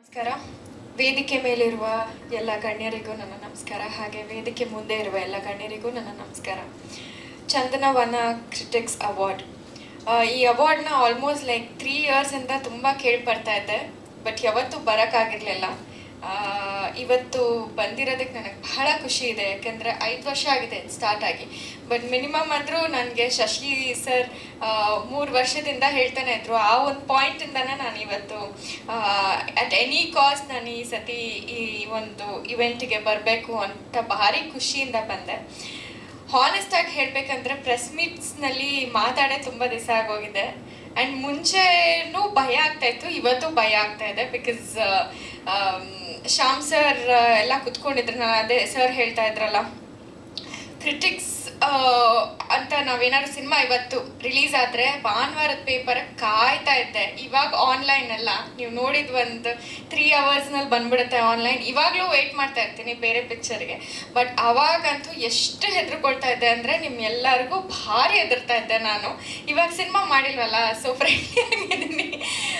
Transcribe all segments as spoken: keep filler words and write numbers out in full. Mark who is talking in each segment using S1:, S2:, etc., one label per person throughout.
S1: ನಮಸ್ಕಾರ. ವೇದಿಕೆ ಮೇಲಿರುವ ಎಲ್ಲ ಗಣ್ಯರಿಗೂ ನನ್ನ ನಮಸ್ಕಾರ. ಹಾಗೆ ವೇದಿಕೆ ಮುಂದೆ ಇರುವ ಎಲ್ಲ ಗಣ್ಯರಿಗೂ ನನ್ನ ನಮಸ್ಕಾರ. ಚಂದನವನ ಕ್ರಿಟಿಕ್ಸ್ ಅವಾರ್ಡ್, ಈ ಅವಾರ್ಡ್ನ ಆಲ್ಮೋಸ್ಟ್ ಲೈಕ್ ತ್ರೀ ಇಯರ್ಸಿಂದ ತುಂಬ ಕೇಳಿ ಬರ್ತಾ ಇದ್ದೆ, ಬಟ್ ಯಾವತ್ತೂ ಬರೋಕ್ಕಾಗಿರಲಿಲ್ಲ. ಇವತ್ತು ಬಂದಿರೋದಕ್ಕೆ ನನಗೆ ಬಹಳ ಖುಷಿ ಇದೆ, ಯಾಕೆಂದರೆ ಐದು ವರ್ಷ ಆಗಿದೆ ಸ್ಟಾರ್ಟ್ ಆಗಿ. ಬಟ್ ಮಿನಿಮಮ್ ಆದರೂ ನನಗೆ ಶಶಿ ಸರ್ ಮೂರು ವರ್ಷದಿಂದ ಹೇಳ್ತಾನೆ ಇದ್ರು. ಆ ಒಂದು ಪಾಯಿಂಟಿಂದನೇ ನಾನು ಇವತ್ತು ಅಟ್ ಎನಿ ಕಾಸ್ಟ್ ನಾನು ಈ ಸತಿ ಈ ಒಂದು ಇವೆಂಟಿಗೆ ಬರಬೇಕು ಅಂತ ಭಾರಿ ಖುಷಿಯಿಂದ ಬಂದೆ. ಹಾನೆಸ್ಟಾಗಿ ಹೇಳಬೇಕಂದ್ರೆ ಪ್ರೆಸ್ ಮೀಟ್ಸ್ನಲ್ಲಿ ಮಾತಾಡೇ ತುಂಬ ದಿವಸ ಆಗೋಗಿದೆ. ಆ್ಯಂಡ್ ಮುಂಚೆನೂ ಭಯ ಆಗ್ತಾಯಿತ್ತು, ಇವತ್ತು ಭಯ ಆಗ್ತಾ ಇದೆ. ಬಿಕಾಸ್ ಶ್ಯಾಮ್ ಸರ್ ಎಲ್ಲ ಕುತ್ಕೊಂಡಿದ್ರು. ನಾನು ಅದೇ ಸರ್ ಹೇಳ್ತಾ ಇದ್ರಲ್ಲ, ಕ್ರಿಟಿಕ್ಸ್ ಅಂತ ನಾವೇನಾದ್ರು ಸಿನಿಮಾ ಇವತ್ತು ರಿಲೀಸ್ ಆದರೆ ಭಾನುವಾರದ ಪೇಪರ್ ಕಾಯ್ತಾ ಇದ್ದೆ. ಇವಾಗ ಆನ್ಲೈನ್ ಅಲ್ಲ, ನೀವು ನೋಡಿದ ಒಂದು ತ್ರೀ ಅವರ್ಸ್ನಲ್ಲಿ ಬಂದ್ಬಿಡುತ್ತೆ ಆನ್ಲೈನ್. ಇವಾಗಲೂ ವೆಯ್ಟ್ ಮಾಡ್ತಾ ಇರ್ತೀನಿ ಬೇರೆ ಪಿಕ್ಚರ್ಗೆ. ಬಟ್ ಅವಾಗಂತೂ ಎಷ್ಟು ಹೆದರ್ಕೊಳ್ತಾ ಇದ್ದೆ ಅಂದರೆ ನಿಮ್ಮೆಲ್ಲರಿಗೂ ಭಾರಿ ಹೆದರ್ತಾ ಇದ್ದೆ ನಾನು. ಇವಾಗ ಸಿನಿಮಾ ಮಾಡಿಲ್ವಲ್ಲ, ಸೊ ಫ್ರೆಂಡ್ಲಿ ಆಗಿದ್ದೀನಿ.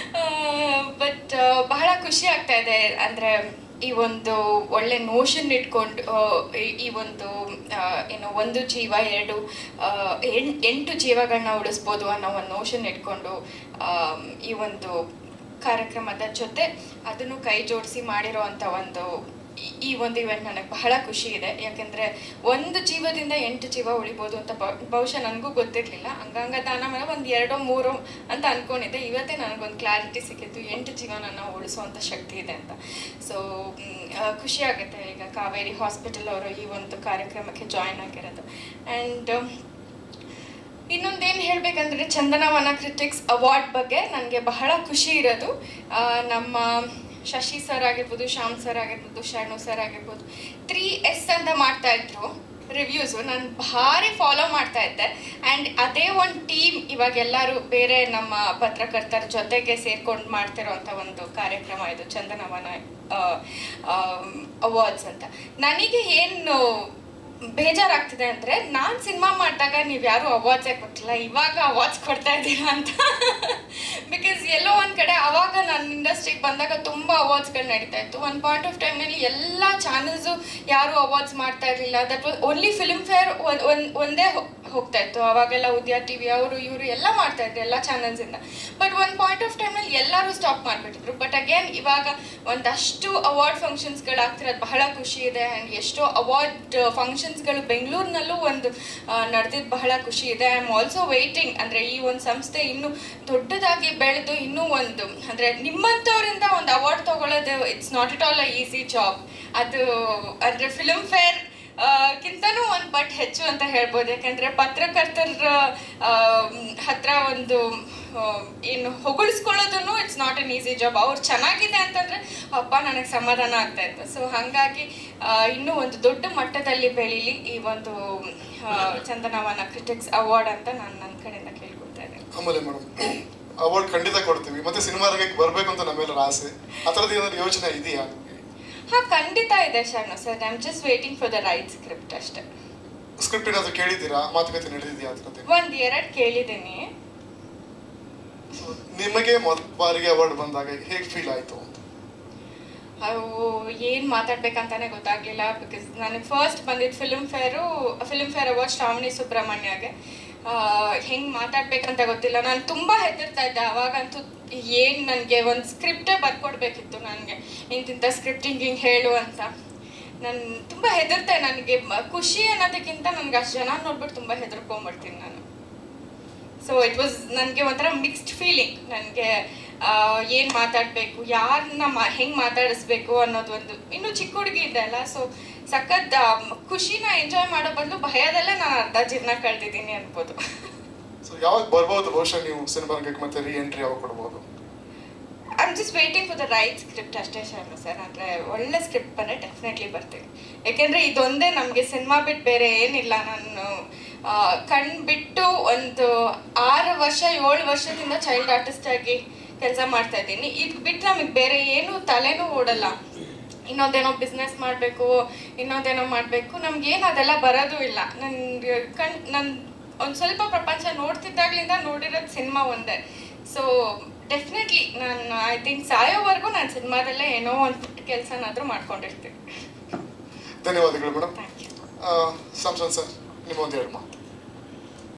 S1: ಬಟ್ ಬಹಳ ಖುಷಿ ಆಗ್ತಾ ಇದೆ. ಅಂದರೆ ಈ ಒಂದು ಒಳ್ಳೆ ನೋಷನ್ ಇಟ್ಕೊಂಡು ಈ ಒಂದು ಏನು ಒಂದು ಜೀವ ಎರಡು ಎಂಟು ಜೀವಗಳನ್ನ ಉಳಿಸ್ಬೋದು ಅನ್ನೋ ಒಂದು ನೋಷನ್ ಇಟ್ಕೊಂಡು ಈ ಒಂದು ಕಾರ್ಯಕ್ರಮದ ಜೊತೆ ಅದನ್ನು ಕೈ ಜೋಡಿಸಿ ಮಾಡಿರೋ ಅಂಥ ಒಂದು ಈ ಒಂದು ಇವೆಂಟ್ ನನಗೆ ಬಹಳ ಖುಷಿ ಇದೆ. ಯಾಕೆಂದರೆ ಒಂದು ಜೀವದಿಂದ ಎಂಟು ಜೀವ ಉಳಿಬೋದು ಅಂತ ಬಹುಶಃ ನನಗೂ ಗೊತ್ತಿರಲಿಲ್ಲ. ಅಂಗಾಂಗ ದಾನ ಮೇಲೆ ಒಂದು ಎರಡೋ ಮೂರೋ ಅಂತ ಅಂದ್ಕೊಂಡಿದ್ದೆ. ಇವತ್ತೇ ನನಗೊಂದು ಕ್ಲಾರಿಟಿ ಸಿಕ್ಕಿತ್ತು, ಎಂಟು ಜೀವನ ಉಳಿಸುವಂಥ ಶಕ್ತಿ ಇದೆ ಅಂತ. ಸೊ ಖುಷಿ ಆಗುತ್ತೆ. ಈಗ ಕಾವೇರಿ ಹಾಸ್ಪಿಟಲ್ ಅವರು ಈ ಒಂದು ಕಾರ್ಯಕ್ರಮಕ್ಕೆ ಜಾಯ್ನ್ ಆಗಿರೋದು. ಆ್ಯಂಡ್ ಇನ್ನೊಂದೇನು ಹೇಳಬೇಕಂದ್ರೆ ಚಂದನವನ ಕ್ರಿಟಿಕ್ಸ್ ಅವಾರ್ಡ್ ಬಗ್ಗೆ ನನಗೆ ಬಹಳ ಖುಷಿ ಇರೋದು. ನಮ್ಮ ಶಶಿ ಸರ್ ಆಗಿರ್ಬೋದು, ಶ್ಯಾಮ್ ಸರ್ ಆಗಿರ್ಬೋದು, ಶರಣು ಸರ್ ಆಗಿರ್ಬೋದು, ತ್ರೀ ಎಸ್ ಅಂತ ಮಾಡ್ತಾ ಇದ್ರು ರಿವ್ಯೂಸು. ನಾನು ಭಾರಿ ಫಾಲೋ ಮಾಡ್ತಾ ಇದ್ದೆ. ಆ್ಯಂಡ್ ಅದೇ ಒಂದು ಟೀಮ್ ಇವಾಗ ಎಲ್ಲರೂ ಬೇರೆ ನಮ್ಮ ಪತ್ರಕರ್ತರ ಜೊತೆಗೆ ಸೇರ್ಕೊಂಡು ಮಾಡ್ತಿರೋಂಥ ಒಂದು ಕಾರ್ಯಕ್ರಮ ಇದು ಚಂದನವನ ಅವಾರ್ಡ್ಸ್ ಅಂತ. ನನಗೆ ಏನು ಬೇಜಾರಾಗ್ತಿದೆ ಅಂದರೆ, ನಾನು ಸಿನಿಮಾ ಮಾಡಿದಾಗ ನೀವು ಯಾರೂ ಅವಾರ್ಡ್ಸೇ ಕೊಟ್ಟಿಲ್ಲ, ಇವಾಗ ಅವಾರ್ಡ್ಸ್ ಕೊಡ್ತಾ ಇದ್ದೀರಾ ಅಂತ. ಬಿಕಾಸ್ ಎಲ್ಲೋ ಒಂದು ಕಡೆ ಅವಾಗ ನಾನು ಇಂಡಸ್ಟ್ರಿಗೆ ಬಂದಾಗ ತುಂಬ ಅವಾರ್ಡ್ಸ್ಗಳು ನಡೀತಾ ಇತ್ತು. ಒಂದು ಪಾಯಿಂಟ್ ಆಫ್ ಟೈಮ್ನಲ್ಲಿ ಎಲ್ಲ ಚಾನಲ್ಸು ಯಾರೂ ಅವಾರ್ಡ್ಸ್ ಮಾಡ್ತಾ ಇರಲಿಲ್ಲ. That was only Filmfare ಒಂದು ಒಂದೇ ಹೋಗ್ತಾ ಇತ್ತು. ಅವಾಗೆಲ್ಲ ಉದ್ಯ ಟಿ ವಿ ಅವರು ಇವರು ಎಲ್ಲ ಮಾಡ್ತಾ ಇದ್ರು ಎಲ್ಲ ಚಾನಲ್ಸಿಂದ. ಬಟ್ ಒಂದು ಪಾಯಿಂಟ್ ಆಫ್ ಟೈಮಲ್ಲಿ ಎಲ್ಲರೂ ಸ್ಟಾಪ್ ಮಾಡಿಬಿಟ್ಟಿದ್ರು. ಬಟ್ ಅಗೇನ್ ಇವಾಗ ಒಂದಷ್ಟು ಅವಾರ್ಡ್ ಫಂಕ್ಷನ್ಸ್ಗಳು ಆಗ್ತಿರೋದು ಬಹಳ ಖುಷಿ ಇದೆ. ಆ್ಯಂಡ್ ಎಷ್ಟೋ ಅವಾರ್ಡ್ ಫಂಕ್ಷನ್ಸ್ಗಳು ಬೆಂಗಳೂರಿನಲ್ಲೂ ಒಂದು ನಡೆದಿದ್ದು ಬಹಳ ಖುಷಿ ಇದೆ. I am also waiting. ಅಂದರೆ ಈ ಒಂದು ಸಂಸ್ಥೆ ಇನ್ನೂ ದೊಡ್ಡದಾಗಿ ಬೆಳೆದು ಇನ್ನೂ ಒಂದು ಅಂದರೆ ನಿಮ್ಮಂಥವರಿಂದ ಒಂದು ಅವಾರ್ಡ್ ತೊಗೊಳ್ಳೋದು it's not it all a easy job. ಅದು ಅಂದರೆ ಫಿಲ್ಮ್ ಫೇರ್ ಕಿಂತನೂ ಒಂದು ಪಟ್ಟು ಹೆಚ್ಚು ಅಂತ ಹೇಳ್ಬೋದು. ಯಾಕೆಂದರೆ ಪತ್ರಕರ್ತರ ಹತ್ರ ಒಂದು ಏನು ಹೊಗಳಿಸ್ಕೊಳ್ಳೋದನ್ನು it's not an easy job. ಅವ್ರು ಚೆನ್ನಾಗಿದೆ ಅಂತಂದರೆ ಅಪ್ಪ ನನಗೆ ಸಮಾಧಾನ ಆಗ್ತಾ ಇತ್ತು. ಸೊ ಹಾಗಾಗಿ ಇನ್ನೂ ಒಂದು ದೊಡ್ಡ ಮಟ್ಟದಲ್ಲಿ ಬೆಳೀಲಿ ಈ ಒಂದು ಚಂದನವನ ಕ್ರಿಟಿಕ್ಸ್ ಅವಾರ್ಡ್ ಅಂತ ನಾನು ನನ್ನ ಕಡೆಯಿಂದ ಕೇಳ್ಕೊಳ್ತಾ ಇದ್ದೇನೆ.
S2: ಆಮೇಲೆ ಮೇಡಮ್, ಅವಾರ್ಡ್ ಖಂಡಿತ ಕೊಡ್ತೀವಿ, ಮತ್ತೆ ಸಿನಿಮಾ ರಂಗಕ್ಕೆ ಬರಬೇಕು ಅಂತ ನಮ್ಮೆಲ್ಲರ ಆಸೆ. ಆ ಥರದ್ದು ಏನಾದ್ರು ಯೋಚನೆ ಇದೆಯಾ?
S1: ಹಾಂ, ಖಂಡಿತ ಇದೆ ಶರಣು sir. I am just waiting for the right script ಅಷ್ಟೇ.
S2: ಸ್ಕ್ರಿಪ್ಟ್ ಏನಾದರೂ ಕೇಳಿದ್ದೀರಾ? ಮಾತುಕತೆ ನಡೆದಿದೆಯಾ?
S1: ಒಂದು ಎರಡು ಕೇಳಿದ್ದೀನಿ.
S2: ನಿಮಗೆ ಮೊದಲ ಬಾರಿಗೆ ಅವಾರ್ಡ್ ಬಂದಾಗ ಹೇಗೆ ಫೀಲ್ ಆಯಿತು ಅಂತ?
S1: ಅವು ಏನು ಮಾತಾಡ್ಬೇಕಂತಾನೆ ಗೊತ್ತಾಗಲಿಲ್ಲ. ಬಿಕಾಸ್ ನನಗೆ ಫಸ್ಟ್ ಬಂದಿದ್ದು Filmfare Filmfare award Shravani ಸುಬ್ರಹ್ಮಣ್ಯಗೆ. ಹೆಂಗೆ ಮಾತಾಡ್ಬೇಕಂತ ಗೊತ್ತಿಲ್ಲ. ನಾನು ತುಂಬ ಹೆದರ್ತಾ ಇದ್ದೆ ಅವಾಗಂತೂ. ಏನು ನನಗೆ ಒಂದು ಸ್ಕ್ರಿಪ್ಟೇ ಬರ್ಕೊಡ್ಬೇಕಿತ್ತು ನನಗೆ, ಇಂತಿಂಥ ಸ್ಕ್ರಿಪ್ಟ್ ಹಿಂಗೆ ಹಿಂಗೆ ಹೇಳು ಅಂತ. ನಾನು ತುಂಬ ಹೆದರ್ತೆ. ನನಗೆ ಖುಷಿ ಅನ್ನೋದಕ್ಕಿಂತ ನನಗೆ ಅಷ್ಟು ಜನ ನೋಡ್ಬಿಟ್ಟು ತುಂಬ ಹೆದರ್ಕೊಂಬಿಡ್ತೀನಿ ನಾನು. ಸೊ ಇಟ್ ವಾಸ್ ನನಗೆ ಒಂಥರ ಮಿಕ್ಸ್ಡ್ ಫೀಲಿಂಗ್. ನನಗೆ ಏನು ಮಾತಾಡಬೇಕು, ಯಾರನ್ನ ಮಾ ಹೆಂಗೆ ಮಾತಾಡಿಸ್ಬೇಕು ಅನ್ನೋದು ಒಂದು. ಇನ್ನೂ ಚಿಕ್ಕ ಹುಡುಗಿ ಇದ್ದೆ ಅಲ್ಲ, ಸೊ ಸಖತ್ ಖುಷಿನ ಎಂಜಾಯ್ ಮಾಡೋ ಬದಲು ಭಯದಲ್ಲೇ ನಾನು ಅರ್ಧ ಜೀವನ ಕಳೆದಿದ್ದೀನಿ ಅನ್ಬೋದು.
S2: ಸೊ ಯಾವಾಗ ಬರ್ಬೋದು ಬಹುಶಃ ನೀವು ಸಿನಿಮಾ ರಂಗಕ್ಕೆ ಮತ್ತೆ ರೀ ಎಂಟ್ರಿ ಯಾವಾಗ ಕೊಡ್ಬೋದು?
S1: I am just waiting for the right script ಅಷ್ಟೇ ಶರ್ಮ ಸರ್. ಅಂದರೆ ಒಳ್ಳೆ ಸ್ಕ್ರಿಪ್ಟ್ ಬಂದರೆ ಡೆಫಿನೆಟ್ಲಿ ಬರ್ತೀನಿ. ಯಾಕೆಂದರೆ ಇದೊಂದೇ ನಮಗೆ ಸಿನಿಮಾ ಬಿಟ್ಟು ಬೇರೆ ಏನಿಲ್ಲ. ನಾನು ಕಣ್ಣು ಬಿಟ್ಟು ಒಂದು ಆರು ವರ್ಷ ಏಳು ವರ್ಷದಿಂದ ಚೈಲ್ಡ್ ಆರ್ಟಿಸ್ಟ್ ಆಗಿ ಕೆಲಸ ಮಾಡ್ತಾ ಇದ್ದೀನಿ. ಇದು ಬಿಟ್ಟು ನಮಗೆ ಬೇರೆ ಏನೂ ತಲೆನೂ ಓಡಲ್ಲ. ಇನ್ನೊಂದೇನೋ ಬಿಸ್ನೆಸ್ ಮಾಡಬೇಕು, ಇನ್ನೊಂದೇನೋ ಮಾಡಬೇಕು, ನಮಗೇನು ಅದೆಲ್ಲ ಬರೋದು ಇಲ್ಲ. ನನಗೆ ಕಣ್ ನನ್ನ ಒಂದು ಸ್ವಲ್ಪ ಪ್ರಪಂಚ ನೋಡ್ತಿದ್ದಾಗಲಿಂದ ನೋಡಿರೋದು ಸಿನಿಮಾ ಒಂದೇ. ಸೊ ಡೆಫಿನೆಟ್ಲಿ ನಾನು ಐ ಥಿಂಕ್ ಸಾಯೋವರೆಗೂ ನಾನು ಸಿನಿಮಾದಲ್ಲೇ ಏನೋ ಒಂದು ಪುಟ್ಟ ಕೆಲಸನಾದರೂ ಮಾಡ್ಕೊಂಡಿರ್ತೀನಿ.
S2: ಧನ್ಯವಾದಗಳು madam.
S1: Thank you.
S2: Samson sir, ನಿಮ್ಮ ಒಂದು ಎರಡು ಮಾತು.